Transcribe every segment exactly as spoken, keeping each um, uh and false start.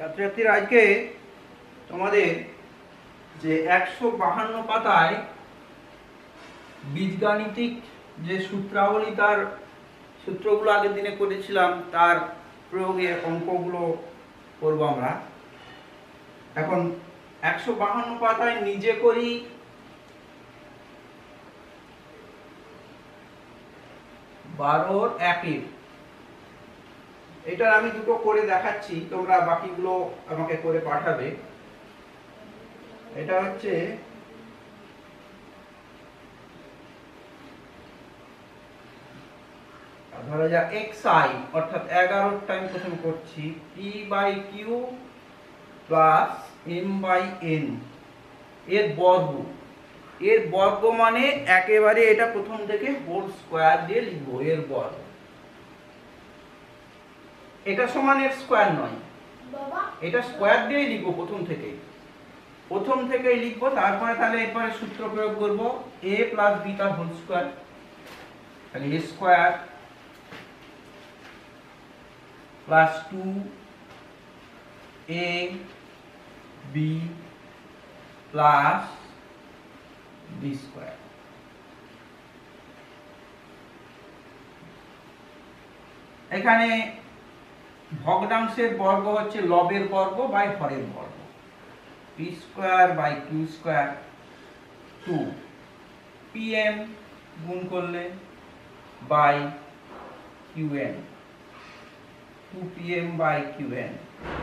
ছাত্রছাত্রীরা আজকে তোমাদের যে একশো বাহান্ন পাতায় বীজগাণিতিক যে সূত্রাবলী তার সূত্রগুলো আগের দিনে করেছিলাম তার প্রয়োগে অঙ্কগুলো করব আমরা। এখন একশো বাহান্ন পাতায় নিজে করি বারোর একের, এটার আমি দুটো করে দেখাচ্ছি, তোমরা বাকিগুলো আমাকে করে পাঠাবে। এটা হচ্ছে ধরা যাক এক্স আই অর্থাৎ এগারোটা আমি প্রথম করছি, P by Q plus M by N এর বর্গ। এর বর্গ মানে একেবারে এটা প্রথম থেকে হোল স্কোয়ার দিয়ে লিখবো, এর বর্গ। এটা সমান এর স্কোয়ার নয়, এটা স্কোয়ার দিয়ে লিখবো প্রথম থেকে প্রথম থেকেই লিখবো। তারপরে তাহলে এরপরে সূত্র প্রয়োগ করবো, এ প্লাস বি তার হোল স্কোয়ার, তাহলে A square plus two A B plus B square. এখানে ভগ্নাংশের বর্গ হচ্ছে লবের বর্গ বাই হরের বর্গ, P square by Q square. Two P M গুণ করলে by Q N, two P M by Q N.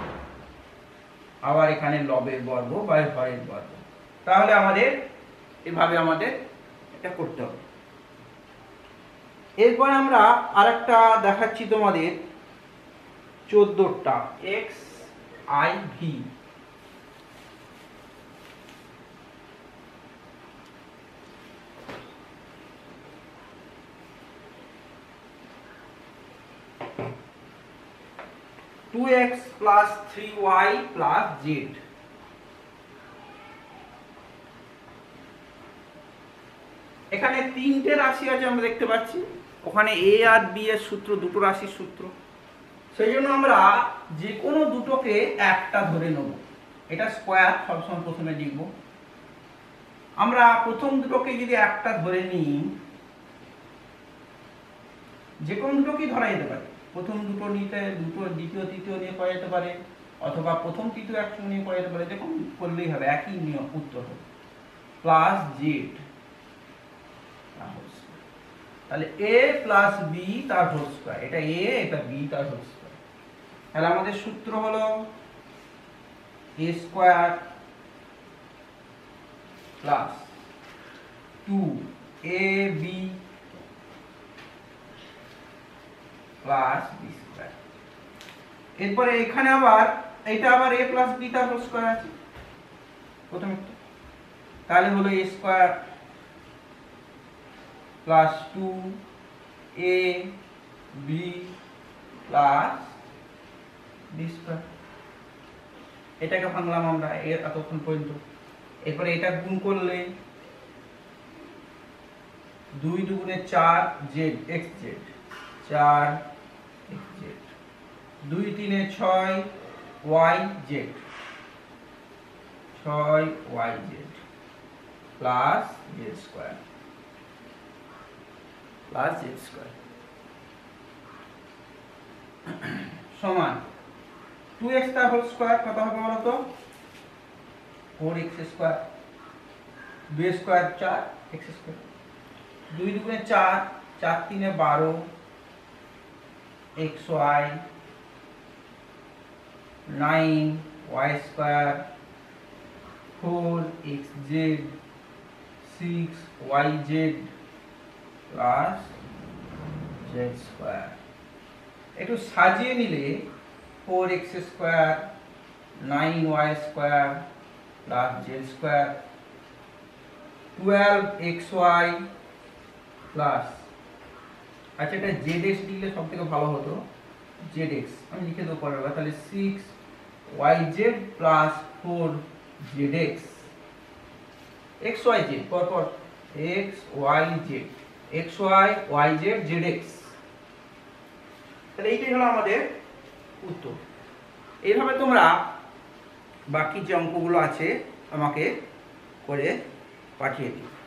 আবার এখানে লবের বর্গ বাই হরের বর্গ। তাহলে আমাদের এভাবে আমাদের এটা করতে হবে। এরপর আমরা আরেকটা দেখাচ্ছি তোমাদের চোদ্দটা, X I V. Two X plus three Y plus Z. এখানে তিনটে রাশি আছে আমরা দেখতে পাচ্ছি, ওখানে এ আর বি এর সূত্র দুটো রাশির সূত্র, সেই জন্য আমরা যে কোনো দুটোকে একটা ধরে নেব। এটা স্কোয়ার সবসময় প্রথমে লিখব। আমরা প্রথম দুটোকে যদি একটা ধরে নিই, যে কোনো দুটোকেই ধরা যেতে পারে। প্রথম দুটো নিতে দুটো দ্বিতীয় তৃতীয় নিয়ে করা যেতে পারে, অথবা প্রথম তৃতীয় একসঙ্গে নিয়ে করা যেতে পারে, দেখুন করলেই হবে, একই নিয়ম উত্তর হবে। প্লাস জেড, তাহলে এ প্লাস বি তার হোল স্কয়ার, এটা এ এটা বি তার হোল স্কয়ার। তাহলে আমাদের সূত্র হলো A square plus two A B plus B square. এরপরে এখানে আবার এটা আবার এ প্লাস বি তার হোল স্কয়ার আছে প্রথমে, তাহলে হলো A square plus two A B plus B square. এটাকে ভাঙলাম আমরা এতক্ষণ পর্যন্ত। এরপরে এটা গুণ করলে দুই দুগুণে চার জেড এক্স জেড, চার এক্স জেড। দুই তিনে ছয় ওয়াই জেড, ছয় Y Z plus Z square plus Z square সমান টু এক্স তার হোল স্কয়ার কত হবে বলো তো? ফোর এক্স স্কয়ার, দুই স্কয়ার চার এক্স স্কয়ার। দুই দুগুণে চার, চার তিনে বারো X Y, nine Y square, four X Z, six Y Z plus Z square. একটু সাজিয়ে নিলে four X square, nine Y square plus Z square, twelve X Y plus, আচ্ছা এটা জেড এক্স দিলে সব থেকে ভালো হতো, জেড এক্স আমি লিখে দেবো পরের বার। তাহলে six Y Z plus four Z X, X Y Z পরপর, X Y Z, X Y Y Z Z X. তাহলে এইটাই হলো আমাদের উত্তর। এইভাবে তোমরা বাকি যে অঙ্কগুলো আছে আমাকে করে পাঠিয়ে দিও।